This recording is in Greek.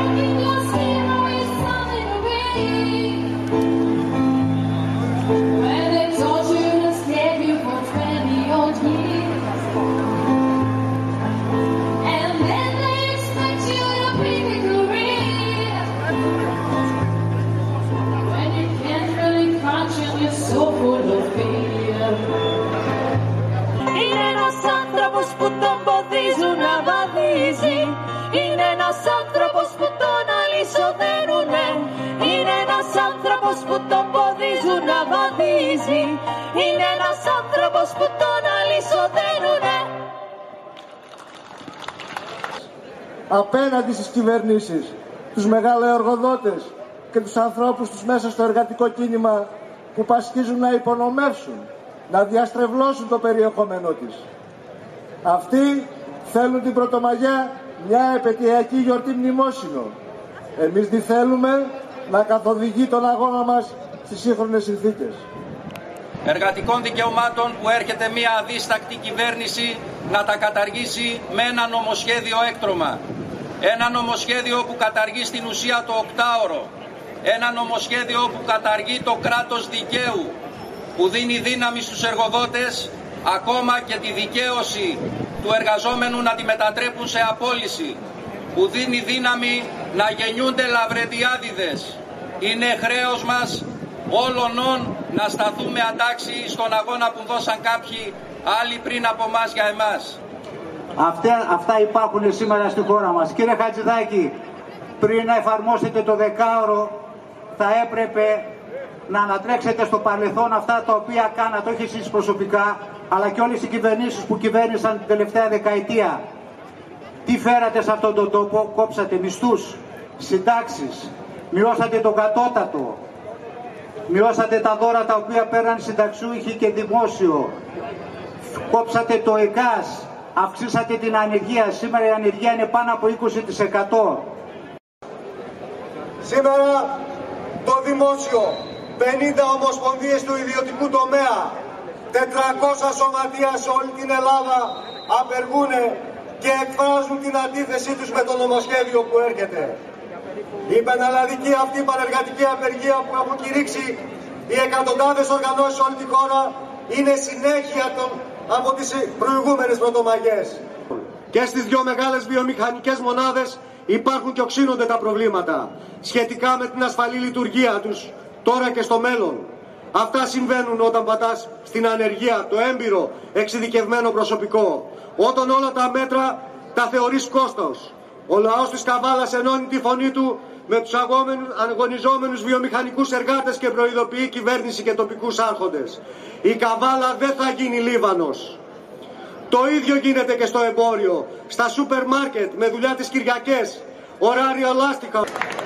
Είναι ένας άνθρωπος που τον ποδίζουν να βαδίζει. Είναι ένας άνθρωπος που τον αλυσοδένουνε. Είναι ένας άνθρωπος που τον ποδίζουν να βαδίζει. Είναι ένας άνθρωπος που τον αλυσοδένουνε. Απέναντι στις κυβερνήσεις, τους μεγαλοεργοδότες και τους ανθρώπους τους μέσα στο εργατικό κίνημα που πασχίζουν να υπονομεύσουν, να διαστρεβλώσουν το περιεχόμενό της. Αυτοί θέλουν την Πρωτομαγιά μια επαιτειακή γιορτή μνημόσυνο. Εμείς τι θέλουμε? Να καθοδηγεί τον αγώνα μας στις σύγχρονες συνθήκες. Εργατικών δικαιωμάτων που έρχεται μια αδίστακτη κυβέρνηση να τα καταργήσει με ένα νομοσχέδιο έκτρωμα. Ένα νομοσχέδιο που καταργεί στην ουσία το οκτάωρο. Ένα νομοσχέδιο που καταργεί το κράτος δικαίου, που δίνει δύναμη στους εργοδότες ακόμα και τη δικαίωση του εργαζόμενου να τη μετατρέπουν σε απόλυση, που δίνει δύναμη να γεννιούνται λαβρεδιάδιδες. Είναι χρέος μας όλων να σταθούμε αντάξει στον αγώνα που δώσαν κάποιοι άλλοι πριν από μας για εμάς. Αυτά υπάρχουν σήμερα στη χώρα μας. Κύριε Χατζηδάκη, πριν να εφαρμόσετε το δεκάωρο, θα έπρεπε να ανατρέξετε στο παρελθόν αυτά τα οποία κάνατε, όχι εσείς προσωπικά, αλλά και όλες οι κυβερνήσεις που κυβέρνησαν την τελευταία δεκαετία. Τι φέρατε σε αυτόν τον τόπο? Κόψατε μισθούς, συντάξεις, μειώσατε τον κατώτατο, μειώσατε τα δώρα τα οποία πέραν συνταξιούχοι και δημόσιο, κόψατε το ΕΚΑΣ, αυξήσατε την ανεργία. Σήμερα η ανεργία είναι πάνω από 20%. Σήμερα το δημόσιο, 50 ομοσπονδίες του ιδιωτικού τομέα, 400 σωματεία σε όλη την Ελλάδα απεργούν και εκφράζουν την αντίθεσή τους με το νομοσχέδιο που έρχεται. Η πεναλλαδική αυτή πανεργατική απεργία που έχουν κηρύξει οι εκατοντάδες οργανώσεις σε όλη τη χώρα είναι συνέχεια από τις προηγούμενες Πρωτομαγιές. Και στις δύο μεγάλες βιομηχανικές μονάδες υπάρχουν και οξύνονται τα προβλήματα σχετικά με την ασφαλή λειτουργία τους τώρα και στο μέλλον. Αυτά συμβαίνουν όταν πατάς στην ανεργία το έμπειρο εξειδικευμένο προσωπικό. Όταν όλα τα μέτρα τα θεωρείς κόστος. Ο λαός της Καβάλας ενώνει τη φωνή του με τους αγωνιζόμενους βιομηχανικούς εργάτες και προειδοποιεί κυβέρνηση και τοπικούς άρχοντες. Η Καβάλα δεν θα γίνει Λίβανος. Το ίδιο γίνεται και στο εμπόριο, στα σούπερ μάρκετ με δουλειά τις Κυριακές, ωράριο λάστιχα.